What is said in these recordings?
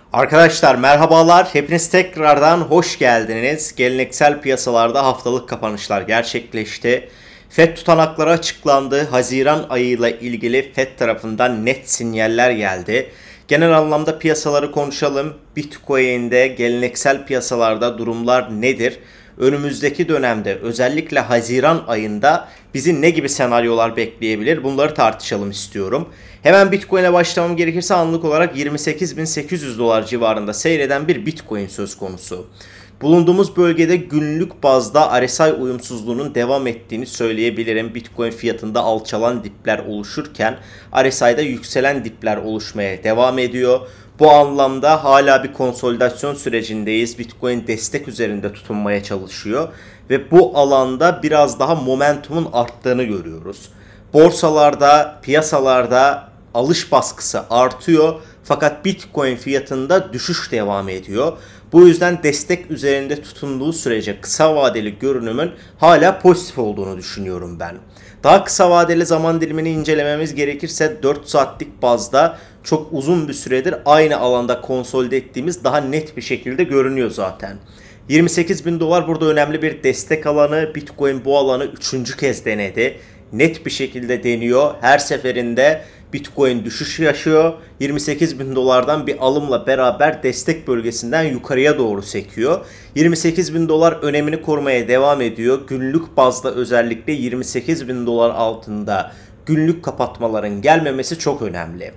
Arkadaşlar merhabalar. Hepiniz tekrardan hoş geldiniz. Geleneksel piyasalarda haftalık kapanışlar gerçekleşti. FED tutanakları açıklandı. Haziran ayıyla ilgili FED tarafından net sinyaller geldi. Genel anlamda piyasaları konuşalım. Bitcoin'de, geleneksel piyasalarda durumlar nedir? Önümüzdeki dönemde özellikle Haziran ayında bizi ne gibi senaryolar bekleyebilir? Bunları tartışalım istiyorum. Hemen Bitcoin'e başlamam gerekirse anlık olarak 28.800 dolar civarında seyreden bir Bitcoin söz konusu. Bulunduğumuz bölgede günlük bazda RSI uyumsuzluğunun devam ettiğini söyleyebilirim. Bitcoin fiyatında alçalan dipler oluşurken RSI'da yükselen dipler oluşmaya devam ediyor. Bu anlamda hala bir konsolidasyon sürecindeyiz. Bitcoin destek üzerinde tutunmaya çalışıyor ve bu alanda biraz daha momentumun arttığını görüyoruz. Borsalarda, piyasalarda alış baskısı artıyor fakat Bitcoin fiyatında düşüş devam ediyor. Bu yüzden destek üzerinde tutunduğu sürece kısa vadeli görünümün hala pozitif olduğunu düşünüyorum ben. Daha kısa vadeli zaman dilimini incelememiz gerekirse 4 saatlik bazda çok uzun bir süredir aynı alanda konsolide ettiğimiz daha net bir şekilde görünüyor zaten. 28.000 dolar burada önemli bir destek alanı. Bitcoin bu alanı 3. kez denedi. Net bir şekilde deniyor. Her seferinde Bitcoin düşüş yaşıyor. 28.000 dolardan bir alımla beraber destek bölgesinden yukarıya doğru sekiyor. 28.000 dolar önemini korumaya devam ediyor. Günlük bazda özellikle 28.000 dolar altında günlük kapatmaların gelmemesi çok önemli.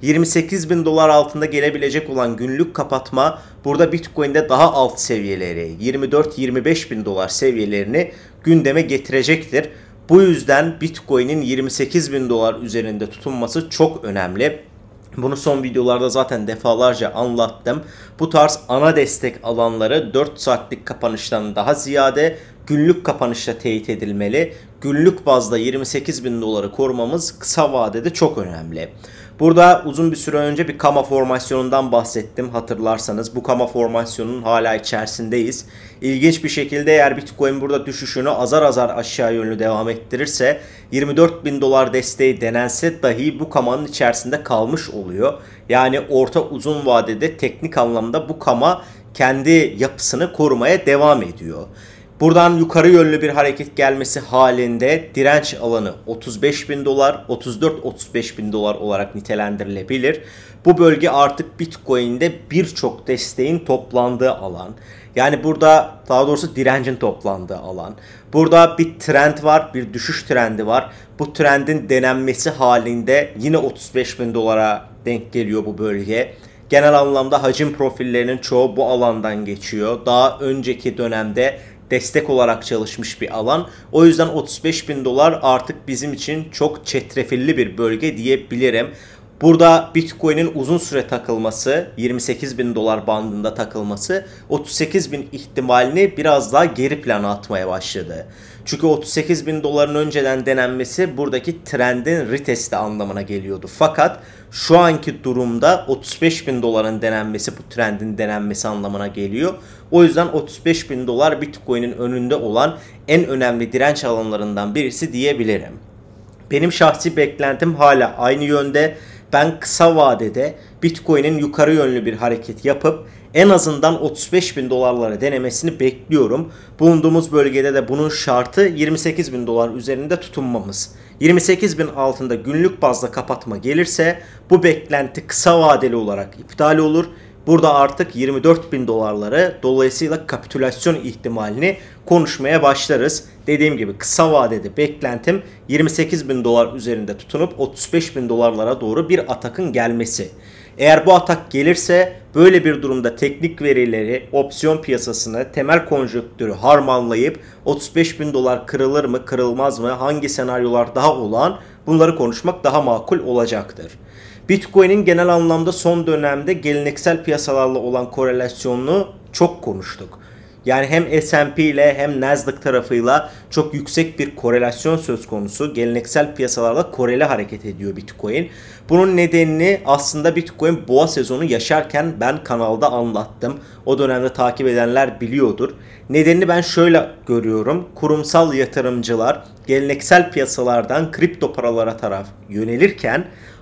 28.000 dolar altında gelebilecek olan günlük kapatma burada Bitcoin'de daha alt seviyeleri 24-25 bin dolar seviyelerini gündeme getirecektir. Bu yüzden Bitcoin'in 28.000 dolar üzerinde tutunması çok önemli. Bunu son videolarda zaten defalarca anlattım. Bu tarz ana destek alanları 4 saatlik kapanıştan daha ziyade günlük kapanışta teyit edilmeli. Günlük bazda 28.000 doları korumamız kısa vadede çok önemli. Burada uzun bir süre önce bir kama formasyonundan bahsettim hatırlarsanız. Bu kama formasyonunun hala içerisindeyiz. İlginç bir şekilde eğer Bitcoin burada düşüşünü azar azar aşağı yönlü devam ettirirse 24.000 dolar desteği denense dahi bu kamanın içerisinde kalmış oluyor. Yani orta uzun vadede teknik anlamda bu kama kendi yapısını korumaya devam ediyor. Buradan yukarı yönlü bir hareket gelmesi halinde direnç alanı 35.000 dolar, 34-35.000 dolar olarak nitelendirilebilir. Bu bölge artık Bitcoin'de birçok desteğin toplandığı alan. Yani burada daha doğrusu direncin toplandığı alan. Burada bir trend var, bir düşüş trendi var. Bu trendin denenmesi halinde yine 35.000 dolara denk geliyor bu bölge. Genel anlamda hacim profillerinin çoğu bu alandan geçiyor. Daha önceki dönemde destek olarak çalışmış bir alan. O yüzden 35.000 dolar artık bizim için çok çetrefilli bir bölge diyebilirim. Burada Bitcoin'in uzun süre takılması, 28.000 dolar bandında takılması 38.000 ihtimalini biraz daha geri plana atmaya başladı. Çünkü 38.000 doların önceden denenmesi buradaki trendin retesti anlamına geliyordu. Fakat şu anki durumda 35.000 doların denenmesi bu trendin denenmesi anlamına geliyor. O yüzden 35.000 dolar Bitcoin'in önünde olan en önemli direnç alanlarından birisi diyebilirim. Benim şahsi beklentim hala aynı yönde. Ben kısa vadede Bitcoin'in yukarı yönlü bir hareket yapıp en azından 35.000 dolarlara denemesini bekliyorum. Bulunduğumuz bölgede de bunun şartı 28.000 dolar üzerinde tutunmamız. 28.000 altında günlük bazda kapatma gelirse bu beklenti kısa vadeli olarak iptal olur. Burada artık 24.000 dolarları dolayısıyla kapitülasyon ihtimalini konuşmaya başlarız. Dediğim gibi kısa vadede beklentim 28.000 dolar üzerinde tutunup 35.000 dolarlara doğru bir atakın gelmesi. Eğer bu atak gelirse böyle bir durumda teknik verileri, opsiyon piyasasını, temel konjonktürü harmanlayıp 35.000 dolar kırılır mı, kırılmaz mı, hangi senaryolar daha olağan bunları konuşmak daha makul olacaktır. Bitcoin'in genel anlamda son dönemde geleneksel piyasalarla olan korelasyonunu çok konuştuk. Yani hem S&P ile hem Nasdaq tarafıyla çok yüksek bir korelasyon söz konusu. Geleneksel piyasalarla koreli hareket ediyor Bitcoin. Bunun nedenini aslında Bitcoin boğa sezonu yaşarken ben kanalda anlattım. O dönemde takip edenler biliyordur. Nedenini ben şöyle görüyorum. Kurumsal yatırımcılar geleneksel piyasalardan kripto paralara taraf yönelirken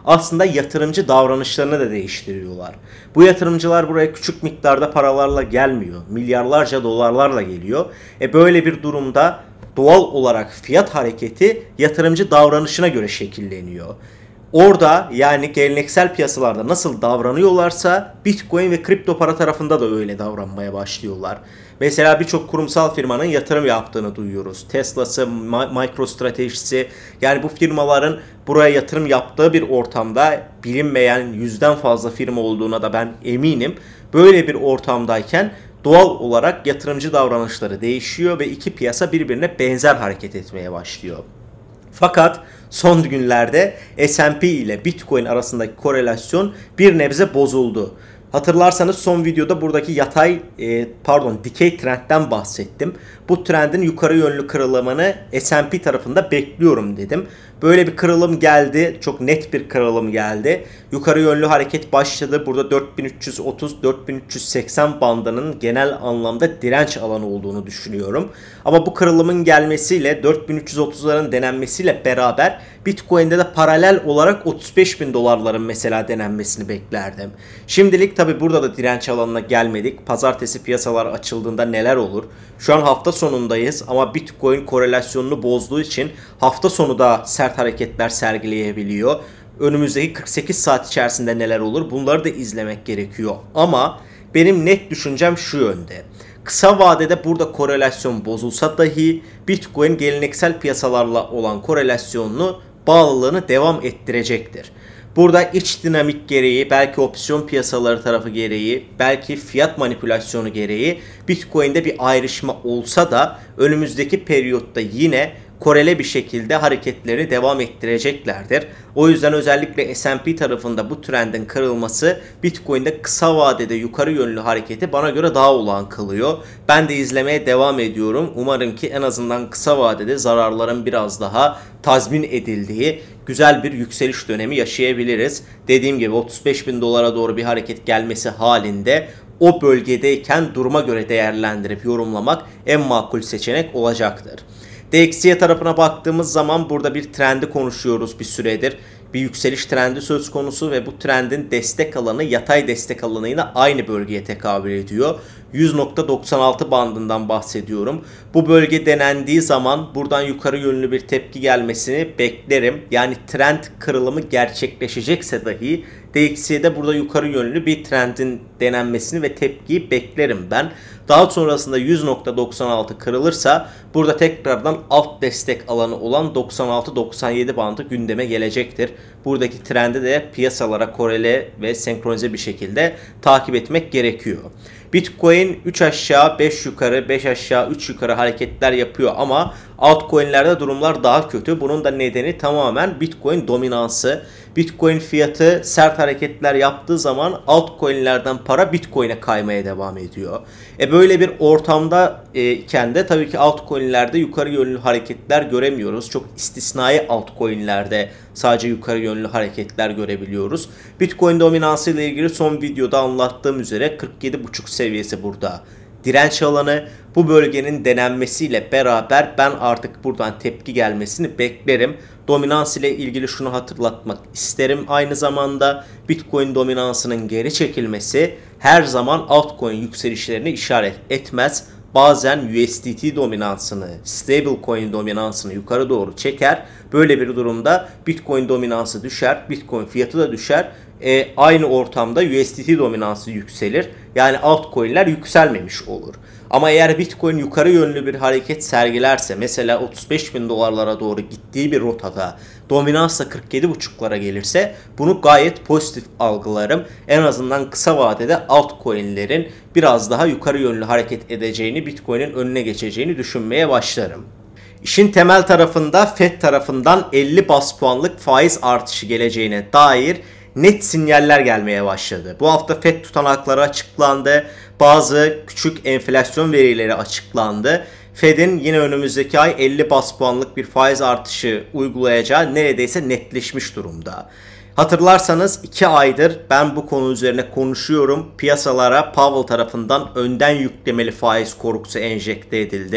aslında yatırımcı davranışlarını da değiştiriyorlar. Bu yatırımcılar buraya küçük miktarda paralarla gelmiyor. Milyarlarca dolarlarla geliyor. Böyle bir durumda doğal olarak fiyat hareketi yatırımcı davranışına göre şekilleniyor. Orada yani geleneksel piyasalarda nasıl davranıyorlarsa Bitcoin ve kripto para tarafında da öyle davranmaya başlıyorlar. Mesela birçok kurumsal firmanın yatırım yaptığını duyuyoruz. Tesla'sı, MicroStrategy'si, yani bu firmaların buraya yatırım yaptığı bir ortamda bilinmeyen yüzden fazla firma olduğuna da ben eminim. Böyle bir ortamdayken doğal olarak yatırımcı davranışları değişiyor ve iki piyasa birbirine benzer hareket etmeye başlıyor. Fakat son günlerde S&P ile Bitcoin arasındaki korelasyon bir nebze bozuldu. Hatırlarsanız son videoda buradaki dikey trendten bahsettim. Bu trendin yukarı yönlü kırılımını S&P tarafında bekliyorum dedim. Böyle bir kırılım geldi. Çok net bir kırılım geldi. Yukarı yönlü hareket başladı. Burada 4330-4380 bandının genel anlamda direnç alanı olduğunu düşünüyorum. Ama bu kırılımın gelmesiyle 4330'ların denenmesiyle beraber Bitcoin'de de paralel olarak 35.000 dolarların mesela denenmesini beklerdim. Şimdilik tabi burada da direnç alanına gelmedik. Pazartesi piyasalar açıldığında neler olur? Şu an hafta sonundayız ama Bitcoin korelasyonunu bozduğu için hafta sonu da sert hareketler sergileyebiliyor. Önümüzdeki 48 saat içerisinde neler olur? Bunları da izlemek gerekiyor. Ama benim net düşüncem şu yönde. Kısa vadede burada korelasyon bozulsa dahi Bitcoin geleneksel piyasalarla olan korelasyonunu, bağlılığını devam ettirecektir. Burada iç dinamik gereği, belki opsiyon piyasaları tarafı gereği, belki fiyat manipülasyonu gereği Bitcoin'de bir ayrışma olsa da önümüzdeki periyotta yine korele bir şekilde hareketleri devam ettireceklerdir. O yüzden özellikle S&P tarafında bu trendin kırılması Bitcoin'de kısa vadede yukarı yönlü hareketi bana göre daha olağan kılıyor. Ben de izlemeye devam ediyorum. Umarım ki en azından kısa vadede zararların biraz daha tazmin edildiği güzel bir yükseliş dönemi yaşayabiliriz. Dediğim gibi 35.000 dolara doğru bir hareket gelmesi halinde o bölgedeyken duruma göre değerlendirip yorumlamak en makul seçenek olacaktır. DXY tarafına baktığımız zaman burada bir trendi konuşuyoruz bir süredir. Bir yükseliş trendi söz konusu ve bu trendin destek alanı yatay destek alanıyla aynı bölgeye tekabül ediyor. 100.96 bandından bahsediyorum. Bu bölge denendiği zaman buradan yukarı yönlü bir tepki gelmesini beklerim. Yani trend kırılımı gerçekleşecekse dahi DXY'de burada yukarı yönlü bir trendin denenmesini ve tepkiyi beklerim ben. Daha sonrasında 100.96 kırılırsa burada tekrardan alt destek alanı olan 96-97 bandı gündeme gelecektir. Buradaki trendi de piyasalara korele ve senkronize bir şekilde takip etmek gerekiyor. Bitcoin 3 aşağı 5 yukarı 5 aşağı 3 yukarı hareketler yapıyor ama altcoin'lerde durumlar daha kötü. Bunun da nedeni tamamen Bitcoin dominansı. Bitcoin fiyatı sert hareketler yaptığı zaman altcoin'lerden para Bitcoin'e kaymaya devam ediyor. Böyle bir ortamda iken de tabii ki altcoin'lerde yukarı yönlü hareketler göremiyoruz. Çok istisnai altcoin'lerde sadece yukarı yönlü hareketler görebiliyoruz. Bitcoin dominansı ile ilgili son videoda anlattığım üzere 47.5 seviyesi burada direnç alanı. Bu bölgenin denenmesiyle beraber ben artık buradan tepki gelmesini beklerim. Dominans ile ilgili şunu hatırlatmak isterim. Aynı zamanda Bitcoin dominansının geri çekilmesi her zaman altcoin yükselişlerini işaret etmez. Bazen USDT dominansını, stablecoin dominansını yukarı doğru çeker. Böyle bir durumda Bitcoin dominansı düşer, Bitcoin fiyatı da düşer. Aynı ortamda USDT dominansı yükselir. Yani altcoin'ler yükselmemiş olur. Ama eğer Bitcoin yukarı yönlü bir hareket sergilerse, mesela 35.000 dolarlara doğru gittiği bir rotada dominansla 47.5'lara gelirse bunu gayet pozitif algılarım. En azından kısa vadede altcoin'lerin biraz daha yukarı yönlü hareket edeceğini, Bitcoin'in önüne geçeceğini düşünmeye başlarım. İşin temel tarafında Fed tarafından 50 bas puanlık faiz artışı geleceğine dair net sinyaller gelmeye başladı. Bu hafta Fed tutanakları açıklandı. Bazı küçük enflasyon verileri açıklandı. Fed'in yine önümüzdeki ay 50 bas puanlık bir faiz artışı uygulayacağı neredeyse netleşmiş durumda. Hatırlarsanız 2 aydır ben bu konu üzerine konuşuyorum. Piyasalara Powell tarafından önden yüklemeli faiz korkusu enjekte edildi.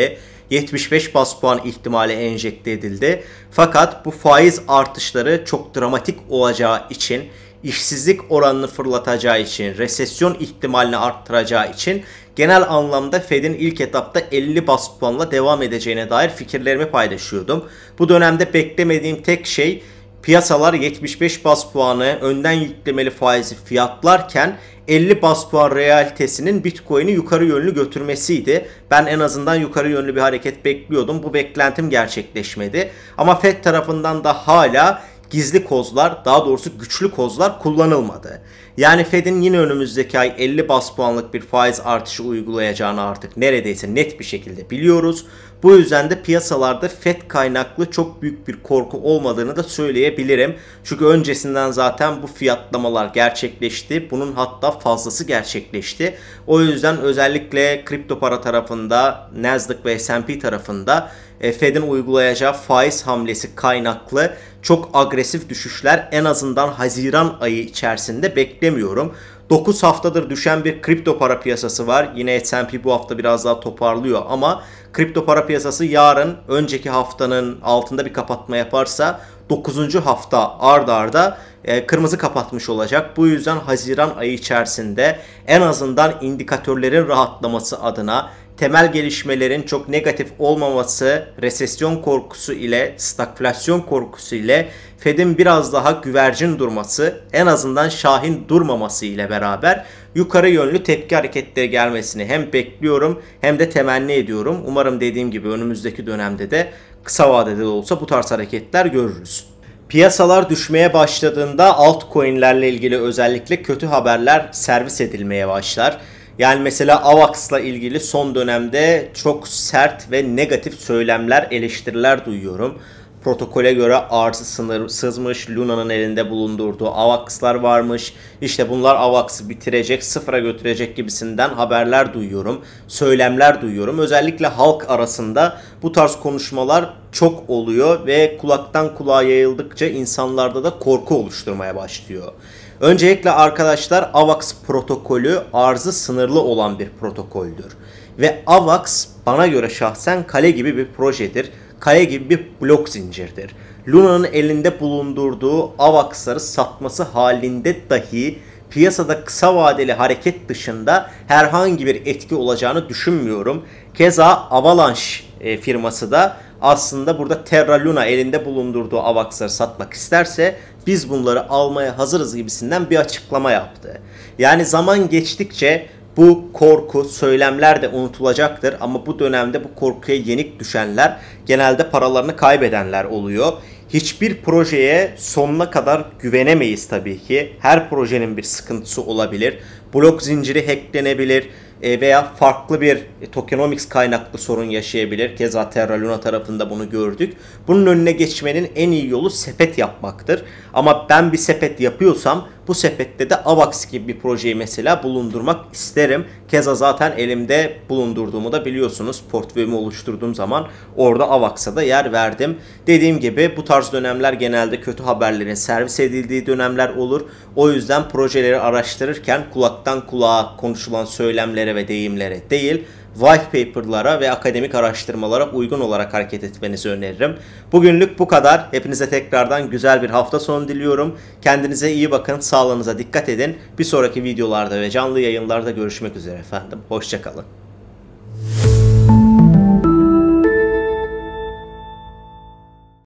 75 bas puan ihtimali enjekte edildi. Fakat bu faiz artışları çok dramatik olacağı için, işsizlik oranını fırlatacağı için, resesyon ihtimalini arttıracağı için genel anlamda Fed'in ilk etapta 50 bas puanla devam edeceğine dair fikirlerimi paylaşıyordum. Bu dönemde beklemediğim tek şey piyasalar 75 bas puanı önden yüklemeli faizi fiyatlarken 50 bas puan realitesinin Bitcoin'i yukarı yönlü götürmesiydi. Ben en azından yukarı yönlü bir hareket bekliyordum. Bu beklentim gerçekleşmedi. Ama Fed tarafından da hala gizli kozlar, daha doğrusu güçlü kozlar kullanılmadı. Yani Fed'in yine önümüzdeki ay 50 bas puanlık bir faiz artışı uygulayacağını artık neredeyse net bir şekilde biliyoruz. Bu yüzden de piyasalarda Fed kaynaklı çok büyük bir korku olmadığını da söyleyebilirim. Çünkü öncesinden zaten bu fiyatlamalar gerçekleşti. Bunun hatta fazlası gerçekleşti. O yüzden özellikle kripto para tarafında, Nasdaq ve S&P tarafında Fed'in uygulayacağı faiz hamlesi kaynaklı çok agresif düşüşler en azından Haziran ayı içerisinde beklemiyorum. 9 haftadır düşen bir kripto para piyasası var. Yine S&P bu hafta biraz daha toparlıyor ama kripto para piyasası yarın önceki haftanın altında bir kapatma yaparsa 9. hafta ard arda kırmızı kapatmış olacak. Bu yüzden Haziran ayı içerisinde en azından indikatörlerin rahatlaması adına, temel gelişmelerin çok negatif olmaması, resesyon korkusu ile, stagflasyon korkusu ile Fed'in biraz daha güvercin durması, en azından şahin durmaması ile beraber yukarı yönlü tepki hareketleri gelmesini hem bekliyorum hem de temenni ediyorum. Umarım dediğim gibi önümüzdeki dönemde de kısa vadede de olsa bu tarz hareketler görürüz. Piyasalar düşmeye başladığında altcoin'lerle ilgili özellikle kötü haberler servis edilmeye başlar. Yani mesela AVAX'la ilgili son dönemde çok sert ve negatif söylemler, eleştiriler duyuyorum. Protokole göre arzı sınırsızmış, Luna'nın elinde bulundurduğu AVAX'lar varmış. İşte bunlar AVAX'ı bitirecek, sıfıra götürecek gibisinden haberler duyuyorum, söylemler duyuyorum. Özellikle halk arasında bu tarz konuşmalar çok oluyor ve kulaktan kulağa yayıldıkça insanlarda da korku oluşturmaya başlıyor. Öncelikle arkadaşlar, AVAX protokolü arzı sınırlı olan bir protokoldür. Ve AVAX bana göre şahsen kale gibi bir projedir. Kale gibi bir blok zincirdir. Luna'nın elinde bulundurduğu AVAX'ları satması halinde dahi piyasada kısa vadeli hareket dışında herhangi bir etki olacağını düşünmüyorum. Keza Avalanche firması da aslında burada Terra Luna elinde bulundurduğu AVAX'ları satmak isterse biz bunları almaya hazırız gibisinden bir açıklama yaptı. Yani zaman geçtikçe bu korku, söylemler de unutulacaktır ama bu dönemde bu korkuya yenik düşenler genelde paralarını kaybedenler oluyor. Hiçbir projeye sonuna kadar güvenemeyiz tabii ki. Her projenin bir sıkıntısı olabilir. Blok zinciri hacklenebilir veya farklı bir tokenomics kaynaklı sorun yaşayabilir. Keza Terra Luna tarafında bunu gördük. Bunun önüne geçmenin en iyi yolu sepet yapmaktır. Ama ben bir sepet yapıyorsam bu sepette de AVAX gibi bir projeyi mesela bulundurmak isterim. Keza zaten elimde bulundurduğumu da biliyorsunuz. Portföyümü oluşturduğum zaman orada AVAX'a da yer verdim. Dediğim gibi bu tarz dönemler genelde kötü haberlerin servis edildiği dönemler olur. O yüzden projeleri araştırırken kulaktan kulağa konuşulan söylemlere ve deyimlere değil, white paper'lara ve akademik araştırmalara uygun olarak hareket etmenizi öneririm. Bugünlük bu kadar. Hepinize tekrardan güzel bir hafta sonu diliyorum. Kendinize iyi bakın, sağlığınıza dikkat edin. Bir sonraki videolarda ve canlı yayınlarda görüşmek üzere efendim. Hoşça kalın.